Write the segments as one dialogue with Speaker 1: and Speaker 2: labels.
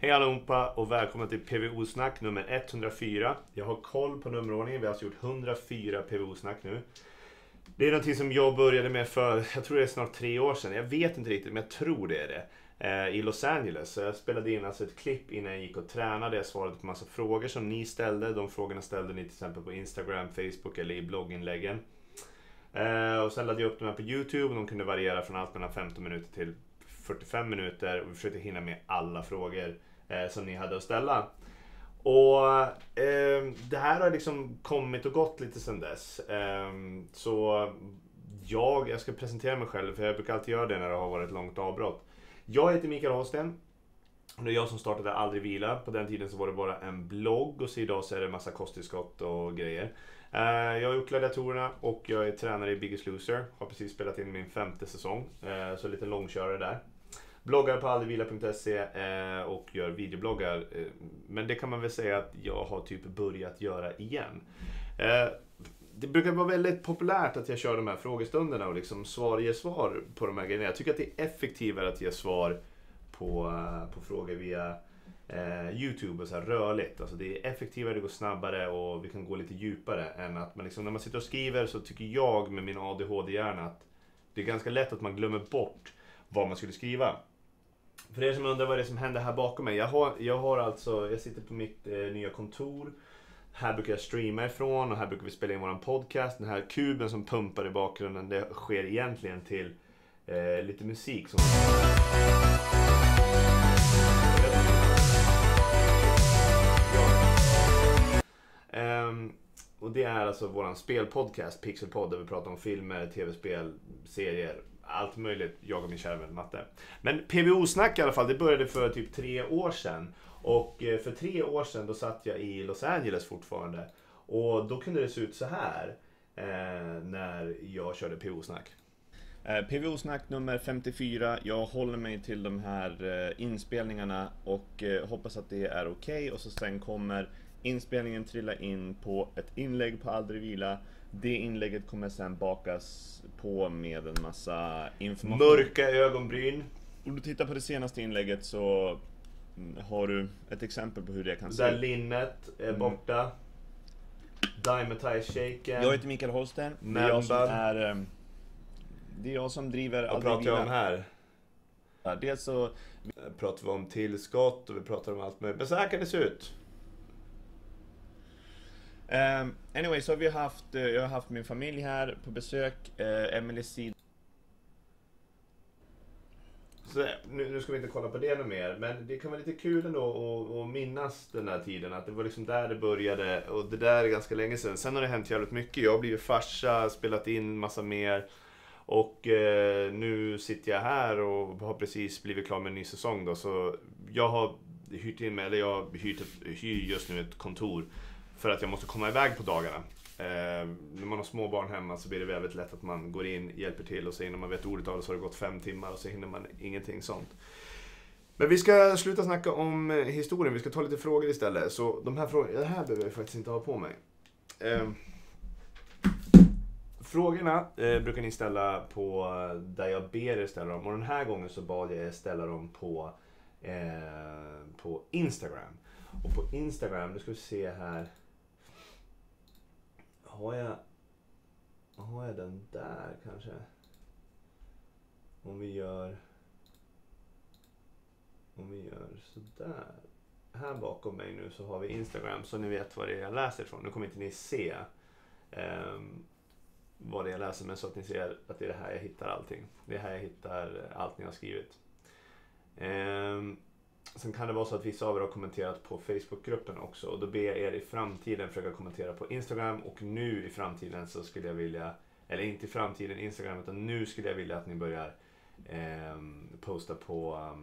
Speaker 1: Hej allihopa och välkomna till PVO-snack nummer 104. Jag har koll på nummerordningen, vi har alltså gjort 104 PVO-snack nu. Det är någonting som jag började med för, jag tror det är snart 3 år sedan. Jag vet inte riktigt, men jag tror det är det. I Los Angeles. Så jag spelade in alltså ett klipp innan jag gick och tränade. Jag svarade på massa frågor som ni ställde. De frågorna ställde ni till exempel på Instagram, Facebook eller i blogginläggen. Och sen laddade jag upp de här på YouTube och de kunde variera från allt mellan 15 minuter till 45 minuter. Och vi försökte hinna med alla frågor som ni hade att ställa. Och det här har liksom kommit och gått lite sedan dess. Så jag ska presentera mig själv, för jag brukar alltid göra det när det har varit ett långt avbrott. Jag heter Mikael Holsten. Det är jag som startade Aldrig Vila. På den tiden så var det bara en blogg och så idag så är det en massa kosttillskott och grejer. Jag har gjort gladiatorerna och jag är tränare i Biggest Loser. Har precis spelat in min 5:e säsong. Så lite långkörare där. Bloggar på aldrigvila.se och gör videobloggar. Men det kan man väl säga att jag har typ börjat göra igen. Det brukar vara väldigt populärt att jag kör de här frågestunderna och liksom ger svar på de här grejerna. Jag tycker att det är effektivare att ge svar på frågor via YouTube och så här rörligt. Alltså det är effektivare, det går snabbare och vi kan gå lite djupare än att man liksom, när man sitter och skriver så tycker jag med min ADHD-hjärna att det är ganska lätt att man glömmer bort vad man skulle skriva. För er som undrar vad det är som händer här bakom mig. Jag sitter på mitt nya kontor. Här brukar jag streama ifrån och här brukar vi spela in våran podcast. Den här kuben som pumpar i bakgrunden, det sker egentligen till lite musik som... Och det är alltså våran spelpodcast Pixelpodd, där vi pratar om filmer, tv-spel, serier, allt möjligt, jag och min kära vän Matte. Men PVO-snack i alla fall, det började för typ 3 år sedan. Och för 3 år sedan då satt jag i Los Angeles fortfarande. Och då kunde det se ut så här när jag körde PVO-snack. PVO-snack nummer 54. Jag håller mig till de här inspelningarna och hoppas att det är okej. Och så sen kommer inspelningen trilla in på ett inlägg på Aldrig Vila. Det inlägget kommer sen bakas på med en massa information. Mörka ögonbryn. Om du tittar på det senaste inlägget så har du ett exempel på hur det kan se ut. Där linnet är borta. Diametize shaken. Jag heter Mikael Holsten. Det är jag som driver Aldrig Vila. Vad pratar jag om här? Ja, dels så pratar vi om tillskott och vi pratar om allt möjligt. Men så här kan det se ut. Anyway, så har jag har haft min familj här på besök. Emily's sida. Så nu ska vi inte kolla på det något mer, men det kan vara lite kul ändå att minnas den här tiden, att det var liksom där det började, och det där är ganska länge sedan. Sen har det hänt jävligt mycket. Jag har blivit farsa, spelat in massa mer, och nu sitter jag här och har precis blivit klar med en ny säsong då, så jag har hyrt in mig, eller jag hyr just nu ett kontor för att jag måste komma iväg på dagarna. När man har små barn hemma så blir det väldigt lätt att man går in, hjälper till och så innan man vet ordet av det så har det gått 5 timmar och så hinner man ingenting sånt. Men vi ska sluta snacka om historien, vi ska ta lite frågor istället. Så de här frågorna, det här behöver jag faktiskt inte ha på mig. Frågorna brukar ni ställa på där jag ber er ställa dem. Och den här gången så bad jag er ställa dem på Instagram. Och på Instagram, nu ska vi se här. Har jag den där kanske? Om vi gör sådär. Här bakom mig nu så har vi Instagram, så ni vet vad det är jag läser ifrån. Nu kommer inte ni se vad det är jag läser, men så att ni ser att det är det här jag hittar allting. Det är här jag hittar allt ni har skrivit. Sen kan det vara så att vissa av er har kommenterat på Facebookgruppen också. Och då ber jag er i framtiden försöka kommentera på Instagram. Och nu i framtiden så skulle jag vilja, eller inte i framtiden Instagram, utan nu skulle jag vilja att ni börjar posta på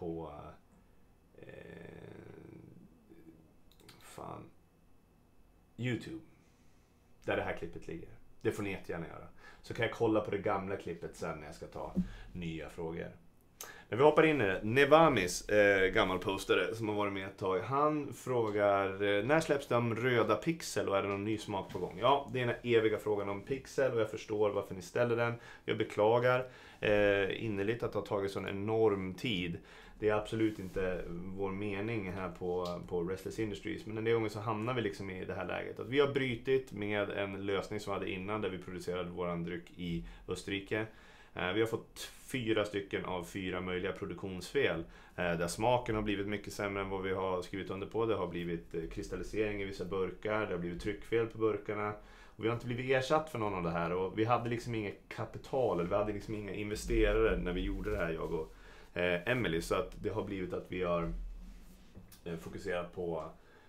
Speaker 1: YouTube. Där det här klippet ligger. Det får ni jättegärna göra. Så kan jag kolla på det gamla klippet sen när jag ska ta nya frågor. Men vi hoppar in i det. Nevamis, gammal postare som har varit med ett tag. Han frågar, när släpps de röda Pixel och är det någon ny smak på gång? Ja, det är den eviga frågan om Pixel och jag förstår varför ni ställer den. Jag beklagar innerligt att det har tagit sån enorm tid. Det är absolut inte vår mening här på Restless Industries. Men en del gånger så hamnar vi liksom i det här läget. Att vi har brytit med en lösning som vi hade innan där vi producerade våran dryck i Österrike. Vi har fått 4 stycken av 4 möjliga produktionsfel. Där smaken har blivit mycket sämre än vad vi har skrivit under på. Det har blivit kristallisering i vissa burkar. Det har blivit tryckfel på burkarna. Och vi har inte blivit ersatt för någon av det här. Och vi hade liksom inget kapital. Eller vi hade liksom inga investerare när vi gjorde det här, jag och Emily. Så att det har blivit att vi har fokuserat på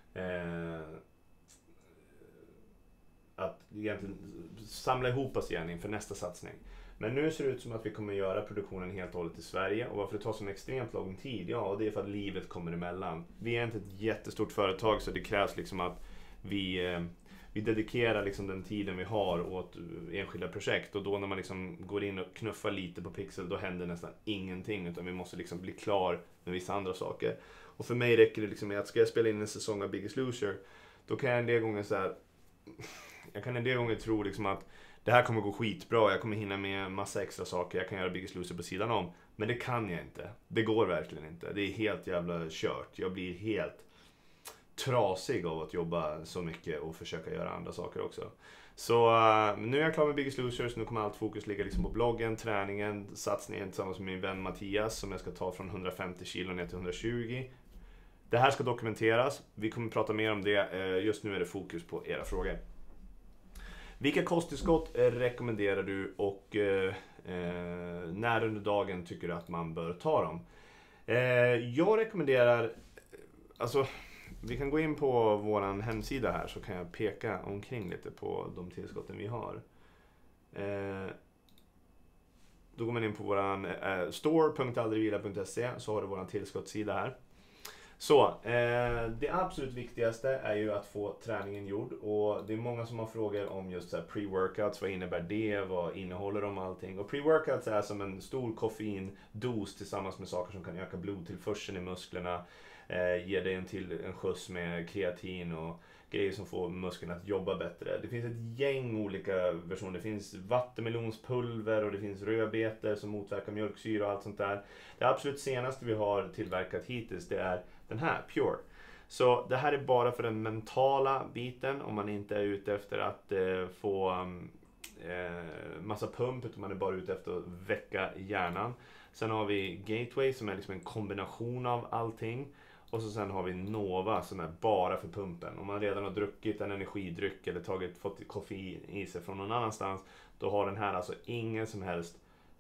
Speaker 1: att egentligen samla ihop oss igen inför nästa satsning. Men nu ser det ut som att vi kommer göra produktionen helt och hållet i Sverige. Och varför det tar så extremt lång tid? Ja, det är för att livet kommer emellan. Vi är inte ett jättestort företag, så det krävs liksom att vi dedikerar liksom den tiden vi har åt enskilda projekt. Och då när man liksom går in och knuffar lite på Pixel, då händer nästan ingenting. Utan vi måste liksom bli klar med vissa andra saker. Och för mig räcker det liksom med att ska jag spela in en säsong av Biggest Loser, då kan jag en del gånger så här, jag kan en del gånger tro liksom att det här kommer gå skitbra, jag kommer hinna med massa extra saker, jag kan göra Biggest Loser på sidan om. Men det kan jag inte. Det går verkligen inte. Det är helt jävla kört. Jag blir helt trasig av att jobba så mycket och försöka göra andra saker också. Så nu är jag klar med Biggest Losers. Nu kommer allt fokus ligga liksom på bloggen, träningen, satsningen tillsammans med min vän Mattias som jag ska ta från 150 kilo ner till 120. Det här ska dokumenteras. Vi kommer prata mer om det. Just nu är det fokus på era frågor. Vilka kosttillskott rekommenderar du och när under dagen tycker du att man bör ta dem? Jag rekommenderar, alltså vi kan gå in på våran hemsida här så kan jag peka omkring lite på de tillskotten vi har. Då går man in på våran store.aldrigvila.se, så har du våran tillskottssida här. Så, det absolut viktigaste är ju att få träningen gjord, och det är många som har frågor om just så här pre-workouts, vad innebär det, vad innehåller de allting, och pre-workouts är som en stor koffeindos tillsammans med saker som kan öka blodtillförseln i musklerna, ge dig en skjuts med kreatin och grejer som får musklerna att jobba bättre. Det finns ett gäng olika versioner. Det finns vattenmelonspulver och det finns rödbetor som motverkar mjölksyra och allt sånt där. Det absolut senaste vi har tillverkat hittills, det är den här, Pure. Så det här är bara för den mentala biten, om man inte är ute efter att få massa pump, utan man är bara ute efter att väcka hjärnan. Sen har vi Gateway som är liksom en kombination av allting. Och så sen har vi Nova som är bara för pumpen. Om man redan har druckit en energidryck eller fått koffein i sig från någon annanstans, då har den här alltså ingen som helst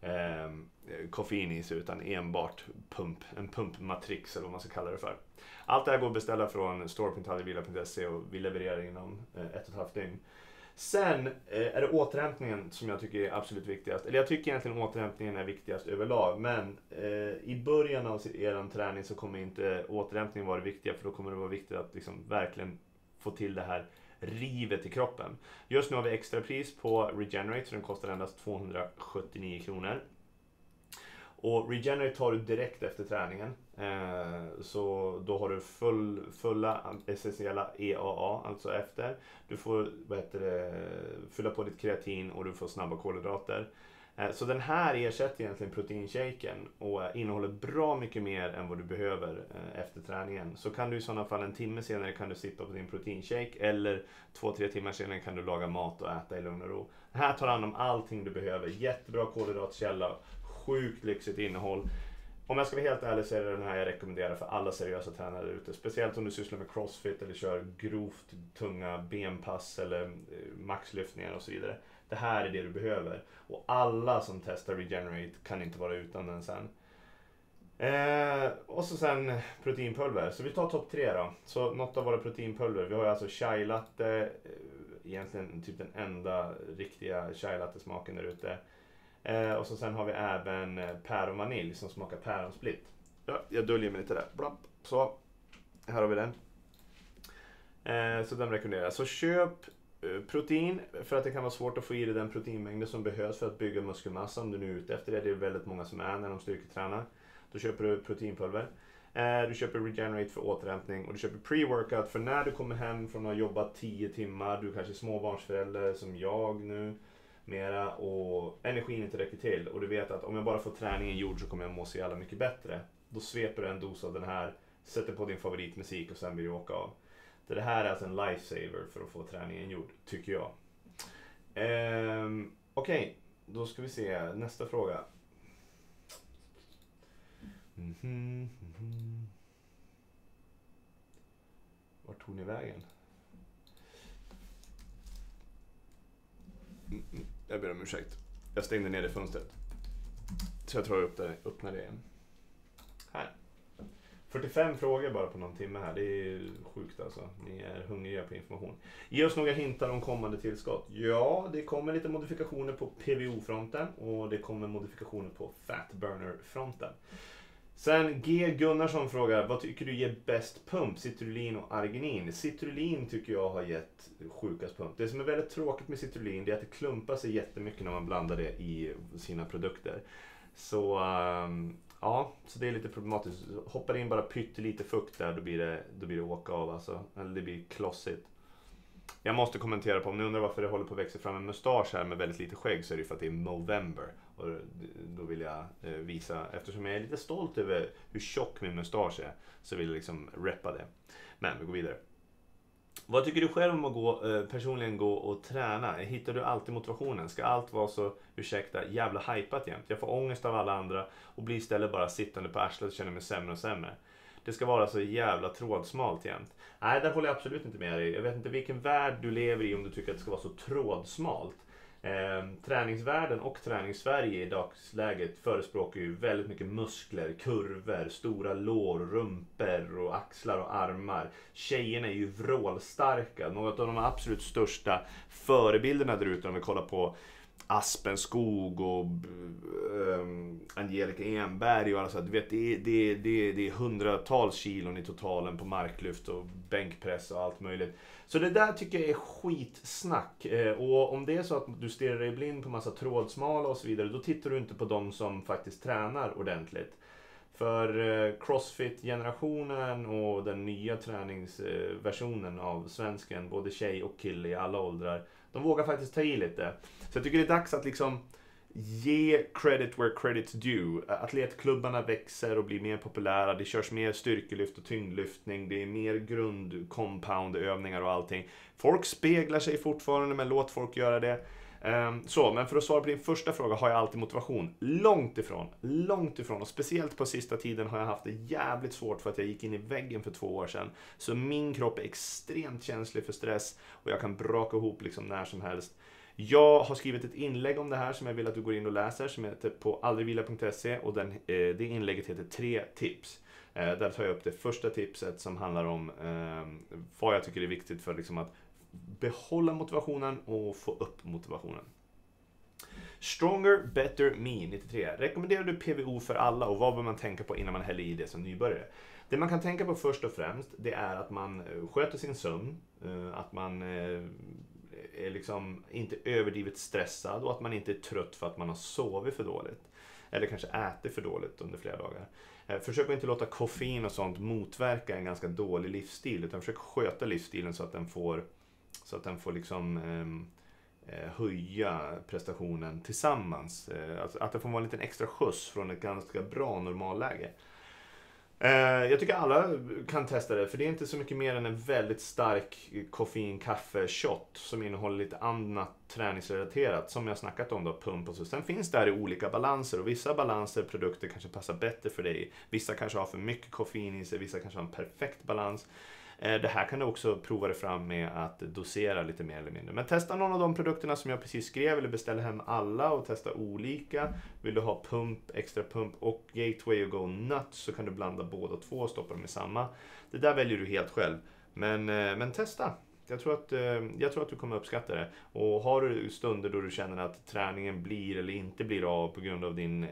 Speaker 1: koffein i sig, utan enbart en pumpmatrix eller vad man ska kalla det för. Allt det här går att beställa från store.aldrigvila.se och vi levererar inom 1,5 dygn. Sen är det återhämtningen som jag tycker är absolut viktigast. Eller jag tycker egentligen återhämtningen är viktigast överlag. Men i början av er träning så kommer inte återhämtningen vara det viktiga. För då kommer det vara viktigt att liksom verkligen få till det här rivet i kroppen. Just nu har vi extra pris på Regenerate, så den kostar endast 279 kronor. Och Regenerate tar du direkt efter träningen. Så då har du fulla essentiella EAA, alltså efter. Du får fylla på ditt kreatin och du får snabba kolhydrater. Så den här ersätter egentligen proteinshaken och innehåller bra mycket mer än vad du behöver efter träningen. Så kan du i sådana fall en timme senare kan du sitta på din proteinshake, eller 2-3 timmar senare kan du laga mat och äta i lugn och ro. Den här tar hand om allting du behöver. Jättebra kolhydratkälla, sjukt lyxigt innehåll. Om jag ska vara helt ärlig så är det den här jag rekommenderar för alla seriösa tränare ute. Speciellt om du sysslar med crossfit eller kör grovt tunga benpass eller maxlyftningar och så vidare. Det här är det du behöver. Och alla som testar Regenerate kan inte vara utan den sen. Och så sen proteinpulver. Så vi tar topp 3 då. Så något av våra proteinpulver. Vi har alltså chai latte. Egentligen typ den enda riktiga chai latte smaken där ute. Och så sen har vi även päron vanilj som smakar päronsplitt. Ja, jag döljer mig lite där. Blapp. Så, här har vi den. Så den rekommenderar jag. Så köp protein, för att det kan vara svårt att få i dig den proteinmängden som behövs för att bygga muskelmassa om du nu är ute efter det. Det är väldigt många som är när de styrketränar. Då köper du proteinpulver. Du köper Regenerate för återhämtning och du köper pre-workout för när du kommer hem från att ha jobbat 10 timmar. Du kanske är småbarnsförälder som jag nu mera och energin inte räcker till och du vet att om jag bara får träningen gjord så kommer jag må så jävla mycket bättre. Då sveper du en dos av den här, sätter på din favoritmusik och sen vill du åka av. Det här är alltså en lifesaver för att få träningen gjord, tycker jag. Okej, då ska vi se nästa fråga. Vart tog ni vägen? Jag ber om ursäkt. Jag stängde ner det fönstret. Så jag tror jag öppnar det igen. Här. 45 frågor bara på någon timme här. Det är sjukt alltså. Ni är hungriga på information. Ge oss några hintar om kommande tillskott. Ja, det kommer lite modifikationer på PVO-fronten. Och det kommer modifikationer på Fatburner-fronten. Sen G. Gunnarsson frågar, vad tycker du ger bäst pump? Citrullin och arginin? Citrullin tycker jag har gett sjukast pump. Det som är väldigt tråkigt med citrullin är att det klumpar sig jättemycket när man blandar det i sina produkter. Så ja, så det är lite problematiskt. Hoppar in bara pyttelite fukt där, då blir det åka av alltså. Eller det blir klossigt. Jag måste kommentera på, om ni undrar varför det håller på att växa fram en mustasch här med väldigt lite skägg, så är det för att det är Movember. Och då vill jag visa, eftersom jag är lite stolt över hur tjock min mustasch är, så vill jag liksom reppa det. Men vi går vidare. Vad tycker du själv om att personligen gå och träna? Hittar du alltid motivationen? Ska allt vara så, ursäkta, jävla hypat jämt? Jag får ångest av alla andra och blir istället bara sittande på arslet och känner mig sämre och sämre. Det ska vara så jävla trådsmalt jämt. Nej, där håller jag absolut inte med dig. Jag vet inte vilken värld du lever i om du tycker att det ska vara så trådsmalt. Träningsvärlden och träningssverige i dagsläget förespråkar ju väldigt mycket muskler, kurvor, stora lår, rumpor och axlar och armar. Tjejerna är ju vrålstarka. Något av de absolut största förebilderna där ute om vi kollar på Aspen Skog och Angelica Enberg och alla så, du vet, det är hundratals kilon i totalen på marklyft och bänkpress och allt möjligt. Så det där tycker jag är skitsnack. Och om det är så att du stirrar dig blind på massa trådsmala och så vidare, då tittar du inte på de som faktiskt tränar ordentligt. För CrossFit-generationen och den nya träningsversionen av svensken, både tjej och kille i alla åldrar, de vågar faktiskt ta i lite. Så jag tycker det är dags att liksom ge credit where credit's due. Atletklubbarna växer och blir mer populära. Det körs mer styrkelyft och tyngdlyftning. Det är mer grund-compound-övningar och allting. Folk speglar sig fortfarande, men låt folk göra det. Men för att svara på din första fråga, har jag alltid motivation? Långt ifrån. Och speciellt på sista tiden har jag haft det jävligt svårt för att jag gick in i väggen för 2 år sedan. Så min kropp är extremt känslig för stress och jag kan braka ihop liksom när som helst. Jag har skrivit ett inlägg om det här som jag vill att du går in och läser, som heter på aldrigvila.se, och det inlägget heter 3 tips. Där tar jag upp det första tipset som handlar om vad jag tycker är viktigt för liksom att behålla motivationen och få upp motivationen. Stronger, Better, Me 93. Rekommenderar du PVO för alla och vad bör man tänka på innan man häller i det som nybörjare? Det man kan tänka på först och främst, det är att man sköter sin sömn, att man är liksom inte överdrivet stressad och att man inte är trött för att man har sovit för dåligt. Eller kanske ätit för dåligt under flera dagar. Försök inte låta koffein och sånt motverka en ganska dålig livsstil, utan försök sköta livsstilen så att den får liksom höja prestationen tillsammans. Alltså att det får vara en liten extra skjuts från ett ganska bra normalläge. Jag tycker alla kan testa det, för det är inte så mycket mer än en väldigt stark koffein-kaffe-shot som innehåller lite annat träningsrelaterat, som jag snackat om då, pump och så. Sen finns det här i olika balanser, och vissa balanser, produkter kanske passar bättre för dig. Vissa kanske har för mycket koffein i sig, vissa kanske har en perfekt balans. Det här kan du också prova dig fram med att dosera lite mer eller mindre. Men testa någon av de produkterna som jag precis skrev, eller beställ hem alla och testa olika. Vill du ha pump, extra pump och gateway och go nuts, så kan du blanda båda två och stoppa dem i samma. Det där väljer du helt själv. Men testa. Jag tror att du kommer uppskatta det. Och har du stunder då du känner att träningen blir eller inte blir av på grund av din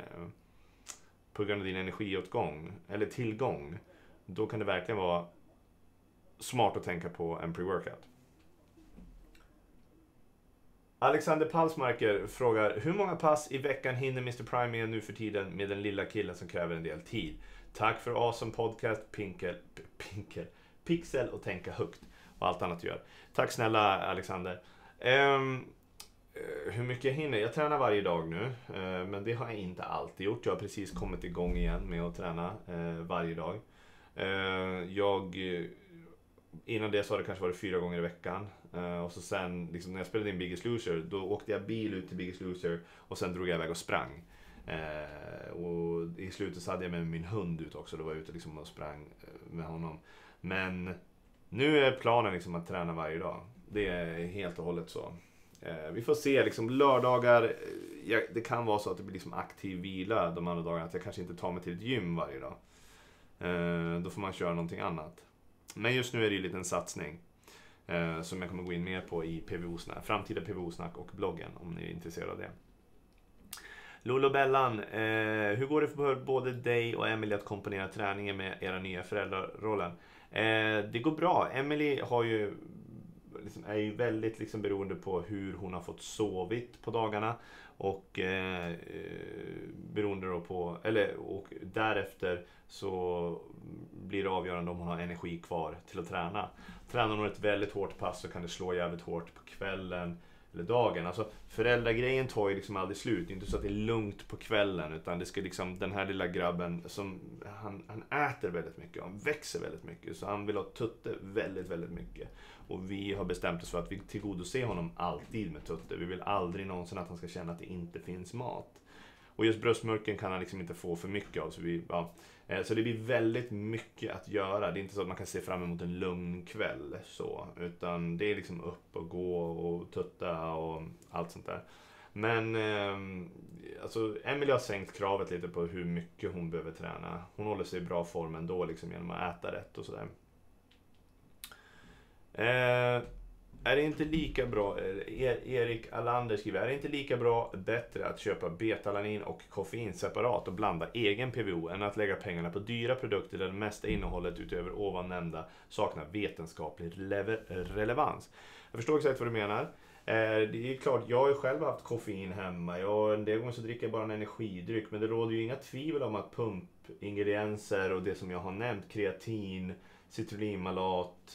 Speaker 1: energiåtgång eller tillgång, då kan det verkligen vara smart att tänka på en pre-workout. Alexander Palsmarker frågar: hur många pass i veckan hinner Mr. Prime med nu för tiden med den lilla killen som kräver en del tid? Tack för awesome podcast, Pixel och tänka högt och allt annat du gör. Tack snälla Alexander. hur mycket jag hinner? Jag tränar varje dag nu, men det har jag inte alltid gjort. Jag har precis kommit igång igen med att träna varje dag. Innan det så har det kanske varit 4 gånger i veckan. Och så sen, liksom, när jag spelade in Biggest Loser, då åkte jag bil ut till Biggest Loser och sen drog jag iväg och sprang. Och i slutet så hade jag med min hund ut också. Då var jag ute liksom och sprang med honom. Men nu är planen liksom att träna varje dag. Det är helt och hållet så. Vi får se, liksom lördagar, det kan vara så att det blir liksom aktiv vila de andra dagarna. Att jag kanske inte tar mig till ett gym varje dag. Då får man köra någonting annat. Men just nu är det ju en liten satsning som jag kommer gå in mer på i PVO-snack, framtida PVO-snack och bloggen om ni är intresserade av det. Lolo Bellan, hur går det för både dig och Emily att komponera träningen med era nya föräldrarollen? Det går bra. Emily har ju, liksom, är ju väldigt liksom beroende på hur hon har fått sovit på dagarna. Och beroende då på, och därefter så blir det avgörande om hon har energi kvar till att träna. Tränar hon ett väldigt hårt pass så kan det slå jävligt hårt på kvällen eller dagen. Alltså föräldragrejen tar ju liksom aldrig slut. Det är inte så att det är lugnt på kvällen, utan det ska liksom, den här lilla grabben som han äter väldigt mycket, han växer väldigt mycket, så han vill ha tutte väldigt, väldigt mycket. Och vi har bestämt oss för att vi tillgodoser honom alltid med tutte. Vi vill aldrig någonsin att han ska känna att det inte finns mat. Och just bröstmjölken kan han liksom inte få för mycket av. Så det blir väldigt mycket att göra. Det är inte så att man kan se fram emot en lugn kväll. Så, utan det är liksom upp och gå och tutta och allt sånt där. Men alltså Emily har sänkt kravet lite på hur mycket hon behöver träna. Hon håller sig i bra form ändå liksom, genom att äta rätt och sådär. Är det inte lika bra, Erik Alander skriver, är det inte lika bra, bättre att köpa betalanin och koffein separat och blanda egen PVO än att lägga pengarna på dyra produkter där det mesta innehållet utöver ovan nämnda saknar vetenskaplig relevans? Jag förstår exakt vad du menar. Det är klart, jag har ju själv haft koffein hemma. En del gånger så dricker jag bara en energidryck, men det råder ju inga tvivel om att pumpingredienser och det som jag har nämnt, kreatin, citrulinmalat,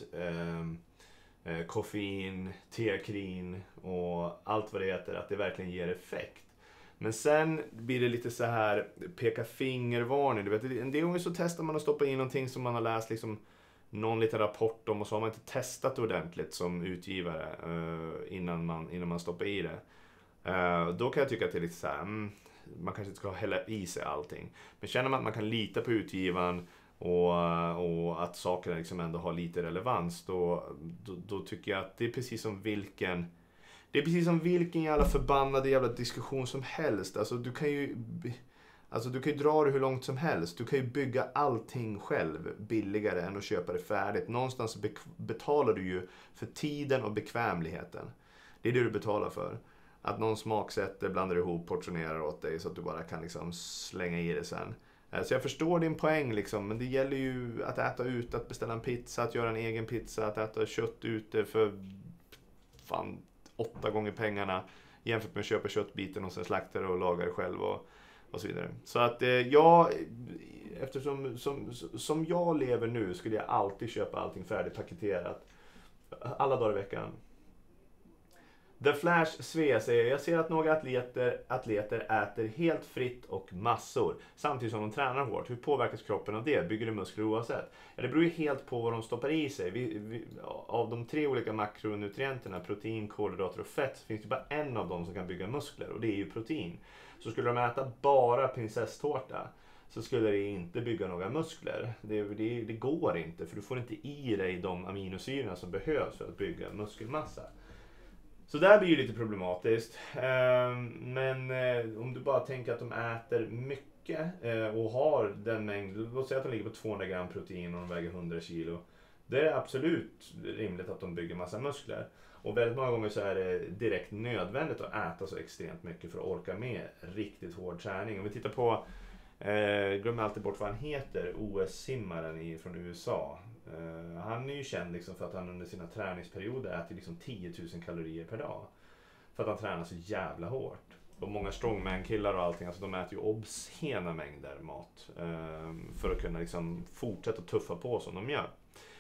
Speaker 1: koffein, teakrin och allt vad det heter, att det verkligen ger effekt. Men sen blir det lite så här peka fingervarning. Du vet, en del gånger så testar man att stoppa in någonting som man har läst liksom någon liten rapport om, och så har man inte testat ordentligt som utgivare innan man stoppar i det. Då kan jag tycka att det är lite så här, man kanske inte ska hälla i sig allting. Men känner man att man kan lita på utgivaren och att sakerna liksom ändå har lite relevans, då tycker jag att det är precis som vilken jävla förbannade jävla diskussion som helst. Alltså du kan ju dra det hur långt som helst. Du kan ju bygga allting själv billigare än att köpa det färdigt. Någonstans betalar du ju för tiden och bekvämligheten. Det är det du betalar för. Att någon smaksätter, blandar ihop, portionerar åt dig så att du bara kan liksom slänga i det sen. Så jag förstår din poäng liksom, men det gäller ju att äta ut, att beställa en pizza, att göra en egen pizza, att äta kött ute för 8 gånger pengarna jämfört med att köpa köttbiten och sen slakta det och laga det själv och så vidare. Så att eftersom som jag lever nu skulle jag alltid köpa allting färdigpaketerat alla dagar i veckan. The Flash Svea säger, jag ser att några atleter äter helt fritt och massor samtidigt som de tränar hårt. Hur påverkas kroppen av det? Bygger det muskler oavsett? Ja, det beror ju helt på vad de stoppar i sig. Av de 3 olika makronutrienterna, protein, kolhydrater och fett, så finns det bara en av dem som kan bygga muskler, och det är ju protein. Så skulle de äta bara prinsesstårta så skulle det inte bygga några muskler. Det går inte, för du får inte i dig de aminosyrorna som behövs för att bygga muskelmassa. Så där blir ju lite problematiskt. Men om du bara tänker att de äter mycket och har den mängd, låt säga att de ligger på 200 gram protein och de väger 100 kilo. Det är absolut rimligt att de bygger massa muskler. Och väldigt många gånger så är det direkt nödvändigt att äta så extremt mycket för att orka med riktigt hård träning. Om vi tittar på, glömmer alltid bort vad han heter, OS-simmaren från USA. Han är ju känd liksom för att han under sina träningsperioder äter liksom 10 000 kalorier per dag. För att han tränar så jävla hårt. Och många strongman-killar och allting, alltså de äter ju obscena mängder mat. För att kunna liksom fortsätta tuffa på som de gör.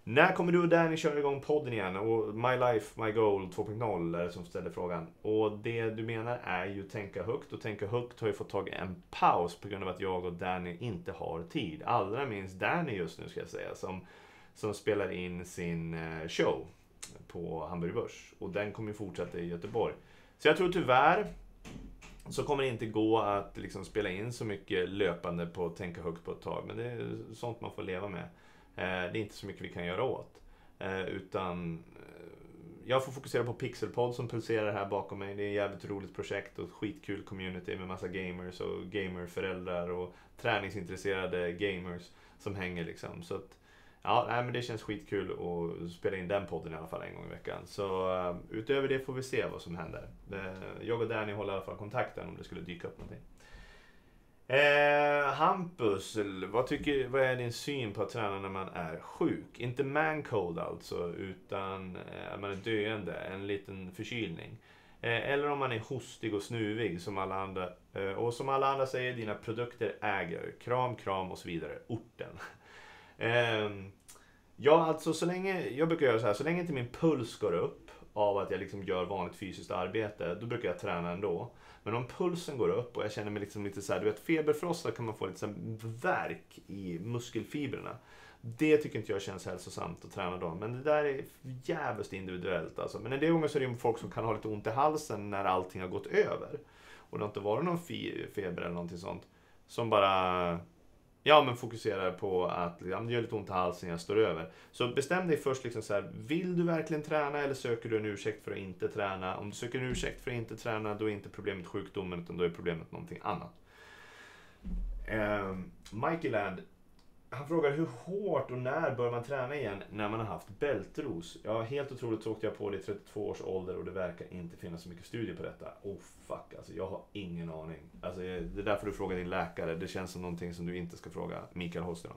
Speaker 1: När kommer du och Danny köra igång podden igen? Och My Life, My Goal 2.0 är det som ställer frågan. Och det du menar är ju Tänka Högt. Och Tänka Högt har ju fått tag i en paus på grund av att jag och Danny inte har tid. Allra minst Danny just nu ska jag säga. Som spelar in sin show på Hamburg Börs. Och den kommer ju fortsätta i Göteborg. Så jag tror tyvärr så kommer det inte gå att liksom spela in så mycket löpande på Tänka Högt på ett tag. Men det är sånt man får leva med. Det är inte så mycket vi kan göra åt. Utan jag får fokusera på Pixelpod som pulserar här bakom mig. Det är ett jävligt roligt projekt och ett skitkul community med massa gamers och gamerföräldrar och träningsintresserade gamers som hänger liksom. Så att, ja, men det känns skitkul att spela in den podden i alla fall en gång i veckan. Så utöver det får vi se vad som händer. Jag och Danny håller i alla fall kontakten om det skulle dyka upp någonting. Hampus, vad är din syn på att träna när man är sjuk? Inte man-cold alltså, utan man är döende, en liten förkylning. Eller om man är hostig och snuvig som alla andra. Och som alla andra säger, dina produkter äger. Kram och så vidare. Orten. Ja, alltså jag brukar göra så här, så länge inte min puls går upp av att jag liksom gör vanligt fysiskt arbete, då brukar jag träna ändå. Men om pulsen går upp och jag känner mig liksom lite så här, du vet, feberfrosta kan man få lite så här värk i muskelfibrerna. Det tycker inte jag känns hälsosamt att träna då. Men det där är jävligt individuellt alltså. Men en del gånger så är det folk som kan ha lite ont i halsen när allting har gått över. Och det har inte varit någon feber eller någonting sånt. Som bara, fokuserar på att det gör lite ont i halsen, jag står över. Så bestäm dig först liksom så här, vill du verkligen träna eller söker du en ursäkt för att inte träna? Om du söker en ursäkt för att inte träna, då är inte problemet sjukdomen utan då är problemet någonting annat. Mikey Land, han frågar hur hårt och när bör man träna igen när man har haft bältros? Ja, helt otroligt så åkte jag på det i 32 års ålder och det verkar inte finnas så mycket studier på detta. Fuck, alltså jag har ingen aning. Alltså, det är därför du frågar din läkare. Det känns som någonting som du inte ska fråga Mikael Holström.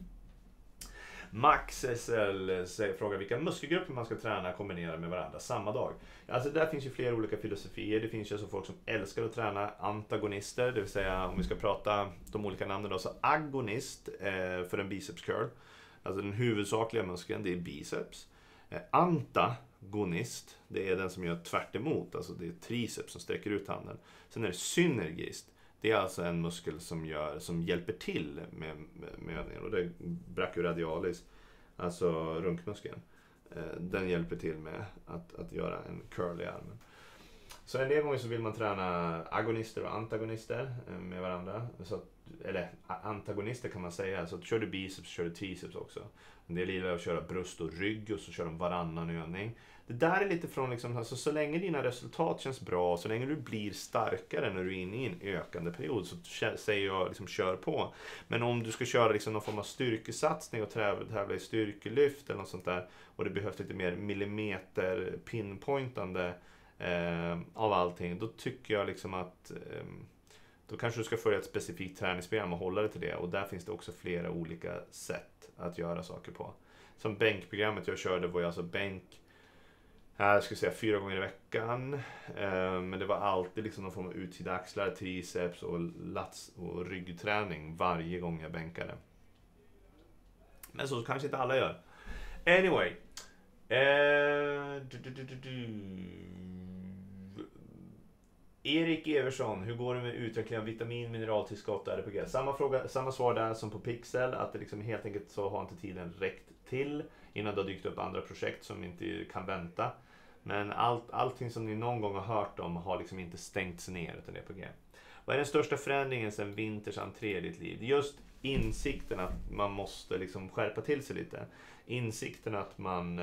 Speaker 1: Max SL frågar vilka muskelgrupper man ska träna kombinera med varandra samma dag. Alltså där finns ju flera olika filosofier. Det finns ju alltså folk som älskar att träna antagonister, det vill säga om vi ska prata de olika namnen då, så agonist för en biceps curl. Alltså den huvudsakliga muskeln, det är biceps. Antagonist, det är den som gör tvärt emot, alltså det är triceps som sträcker ut handen. Sen är det synergist. Det är alltså en muskel som hjälper till med övningen. Och det är brachioradialis, alltså runkmuskeln. Den hjälper till med att göra en curl i armen. Så en del gånger så vill man träna agonister och antagonister med varandra. Eller antagonister kan man säga. Så kör du biceps, kör du triceps också. En del gillar att köra bröst och rygg och så kör de varannan övning. Det där är lite från liksom, alltså, så länge dina resultat känns bra, så länge du blir starkare när du är inne i en ökande period, så säger jag liksom kör på. Men om du ska köra liksom någon form av styrkesatsning och tävla i styrkelyft eller något sånt där, och det behövs lite mer millimeter pinpointande av allting, då tycker jag liksom att då kanske du ska följa ett specifikt träningsprogram och hålla dig till det. Och där finns det också flera olika sätt att göra saker på. Som bänkprogrammet jag körde var ju alltså bänk, jag skulle säga 4 gånger i veckan. Men det var alltid liksom någon form av utsida axlar, triceps och lats och ryggträning varje gång jag bänkade. Men så kanske inte alla gör. Anyway. Erik Eversson, hur går det med utveckling av vitamin, mineraltillskott och RPG? Samma svar där som på Pixel, att det liksom helt enkelt så har inte tiden räckt till innan det har dykt upp andra projekt som inte kan vänta. Men allting som ni någon gång har hört om har liksom inte stängts ner utan det är på G. Vad är den största förändringen sedan vinters entré i ditt liv? Just insikten att man måste liksom skärpa till sig lite. Insikten att man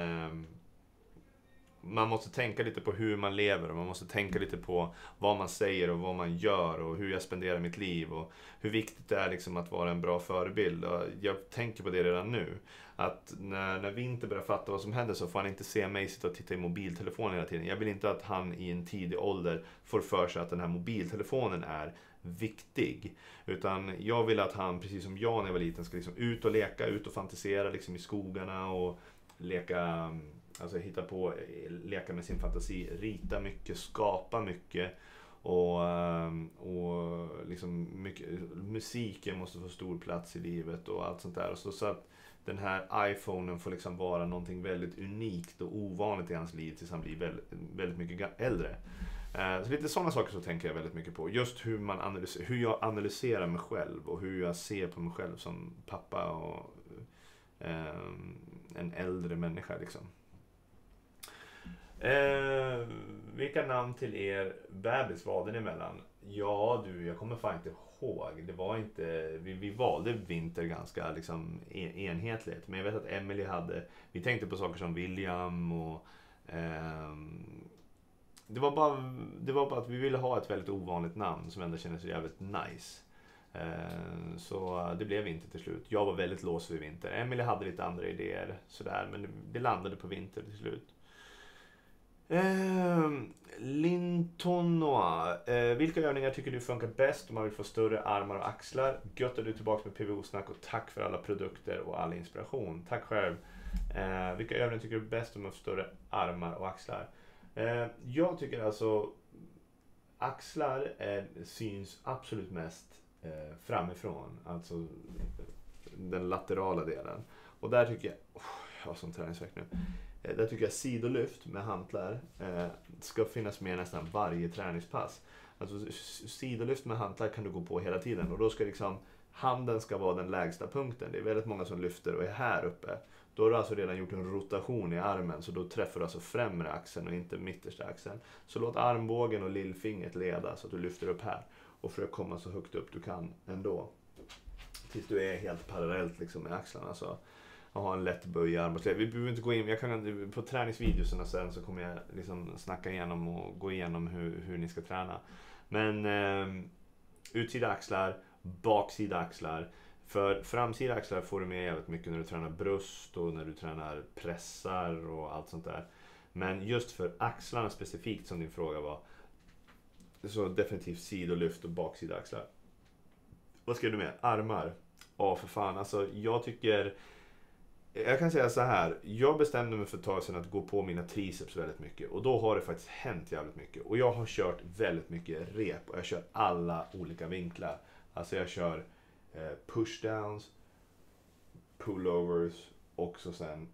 Speaker 1: måste tänka lite på hur man lever och man måste tänka lite på vad man säger och vad man gör och hur jag spenderar mitt liv och hur viktigt det är liksom att vara en bra förebild. Och jag tänker på det redan nu. Att när Vinter börjar fatta vad som händer så får han inte se mig sitta och titta i mobiltelefonen hela tiden. Jag vill inte att han i en tidig ålder får för sig att den här mobiltelefonen är viktig. Utan jag vill att han, precis som jag när jag var liten, ska liksom ut och leka, ut och fantisera liksom i skogarna och leka, alltså hitta på, leka med sin fantasi, rita mycket, skapa mycket Och liksom musiken måste få stor plats i livet och allt sånt där. Och så att den här iPhonen får liksom vara någonting väldigt unikt och ovanligt i hans liv tills han blir väldigt, väldigt mycket äldre. Så lite sådana saker så tänker jag väldigt mycket på. Just hur jag analyserar mig själv och hur jag ser på mig själv som pappa och en äldre människa liksom. Vilka namn till er bebis valde ni emellan? Ja du, jag kommer fan inte ihåg. Det var inte, vi valde Vinter ganska liksom enhetligt. Men jag vet att Emily vi tänkte på saker som William och det var bara att vi ville ha ett väldigt ovanligt namn som ändå kändes jävligt nice. Så det blev Vinter till slut. Jag var väldigt låst vid Vinter. Emily hade lite andra idéer sådär, men det landade på Vinter till slut. Lintonoa. Vilka övningar tycker du funkar bäst om man vill få större armar och axlar? Gött att du är tillbaka med PVO-snack och tack för alla produkter och all inspiration. Tack själv. Vilka övningar tycker du är bäst om man får större armar och axlar? Jag tycker alltså axlar syns absolut mest framifrån, alltså den laterala delen. Och där tycker jag har sån träningsvärk nu. Där tycker jag sidolyft med hantlar ska finnas med nästan varje träningspass. Alltså sidolyft med hantlar kan du gå på hela tiden och då ska liksom handen ska vara den lägsta punkten. Det är väldigt många som lyfter och är här uppe. Då har du alltså redan gjort en rotation i armen, så då träffar du alltså främre axeln och inte mittersta axeln. Så låt armbågen och lillfingret leda så att du lyfter upp här och försök komma så högt upp du kan ändå. Tills du är helt parallellt liksom med axlarna, så ha en lätt böj i armar. Vi behöver inte gå in, jag kan på träningsvideorna sen så kommer jag liksom snacka igenom och gå igenom hur ni ska träna. Men utsida axlar, baksida axlar. För framsida axlar får du med jävligt mycket när du tränar bröst och när du tränar pressar och allt sånt där. Men just för axlarna specifikt som din fråga var, så definitivt sidolyft och baksida axlar. Vad ska du med? Armar? Ja, för fan. Alltså jag kan säga så här. Jag bestämde mig för ett tag sedan att gå på mina triceps väldigt mycket. Och då har det faktiskt hänt jävligt mycket. Och jag har kört väldigt mycket rep. Och jag kör alla olika vinklar. Alltså jag kör pushdowns, pullovers och så sen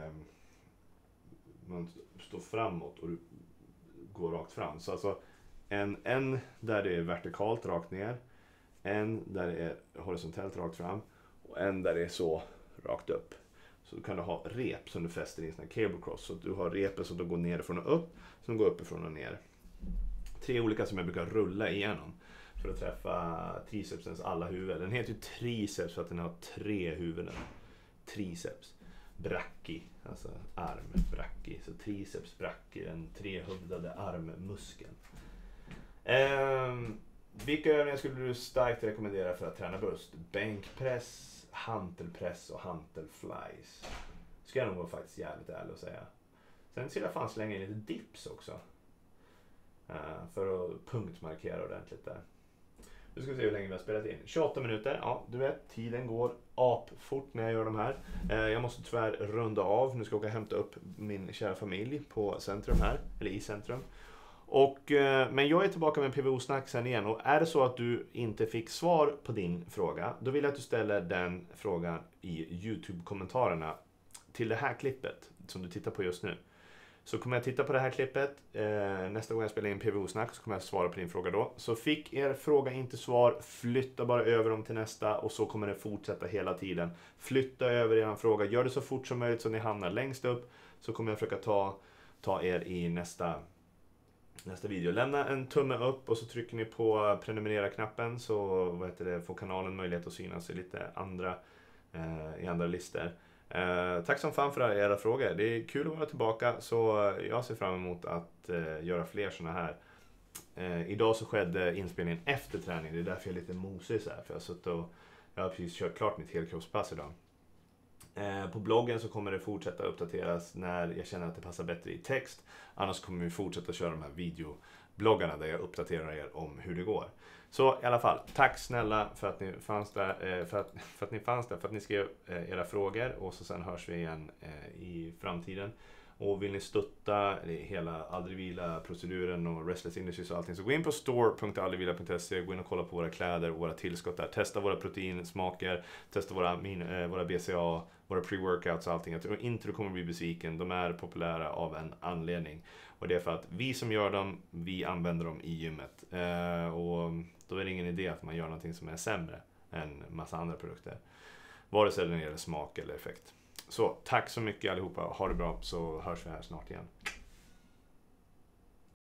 Speaker 1: man står framåt och du går rakt fram. Så alltså en där det är vertikalt rakt ner. En där det är horisontellt rakt fram. Och en där det är så rakt upp. Så kan du ha rep som du fäster i en sån här cable cross. Så att du har repet som går nerifrån och upp. Som går uppifrån och ner. 3 olika som jag brukar rulla igenom. För att träffa tricepsens alla huvuden. Den heter ju triceps för att den har 3 huvuden. Triceps. Brachii. Alltså arm. Brachii. Så triceps brachii. Den 3-hövdade armmuskeln. Vilka övningar skulle du starkt rekommendera för att träna bröst? Bänkpress, hantelpress och hantelflies. Ska jag nog vara faktiskt jävligt ärlig att säga. Sen ska jag fan slänga in lite dips också. För att punktmarkera ordentligt där. Nu ska vi se hur länge vi har spelat in. 28 minuter. Ja, du vet, tiden går fort när jag gör de här. Jag måste tyvärr runda av. Nu ska jag åka och hämta upp min kära familj på centrum här. Eller i centrum. Men jag är tillbaka med PVO-snack sen igen. Och är det så att du inte fick svar på din fråga, då vill jag att du ställer den frågan i YouTube-kommentarerna till det här klippet som du tittar på just nu. Så kommer jag titta på det här klippet nästa gång jag spelar in PVO-snack, så kommer jag svara på din fråga då. Så fick er fråga inte svar, flytta bara över dem till nästa och så kommer det fortsätta hela tiden. Flytta över er fråga, gör det så fort som möjligt så ni hamnar längst upp, så kommer jag försöka ta er i nästa video. Lämna en tumme upp och så trycker ni på prenumerera-knappen så får kanalen möjlighet att synas i lite andra listor. Tack som fan för alla era frågor. Det är kul att vara tillbaka, så jag ser fram emot att göra fler såna här. Idag så skedde inspelningen efter träning. Det är därför jag är lite mosig så här, för jag har precis kört klart mitt helkroppspass idag. På bloggen så kommer det fortsätta uppdateras när jag känner att det passar bättre i text. Annars kommer vi fortsätta köra de här videobloggarna där jag uppdaterar er om hur det går. Så i alla fall, tack snälla för att ni fanns där, för att ni skrev era frågor, och så sen hörs vi igen i framtiden. Och vill ni stötta hela Aldrig Vila-proceduren och Restless Industries och allting, så gå in på store.aldrigvila.se, gå in och kolla på våra kläder och våra tillskott där. Testa våra proteinsmaker, testa våra BCA, våra pre-workouts och allting. Jag tror inte du kommer bli besviken. De är populära av en anledning. Och det är för att vi som gör dem, vi använder dem i gymmet. Och då är det ingen idé att man gör någonting som är sämre än massa andra produkter. Vare sig det gäller smak eller effekt. Så tack så mycket allihopa. Ha det bra, så hörs vi här snart igen.